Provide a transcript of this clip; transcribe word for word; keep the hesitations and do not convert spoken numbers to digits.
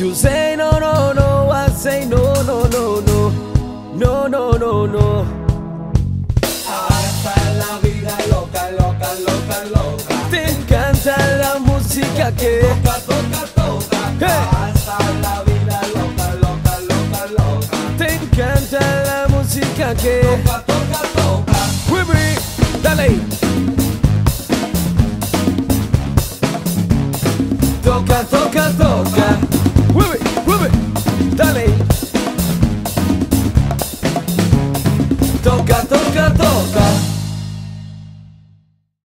You say no, no, no, I say no, no, no, no, no, no, no, no. Hasta la vida loca, loca, loca, loca. Te encanta la música que toca, toca, toca. Hey. Hasta la vida loca, loca, loca, loca. Te encanta la música que toca, toca, toca. Quibi, dale. Toca, toca, toca. Quibi, quibi, dale. Toca, toca, toca.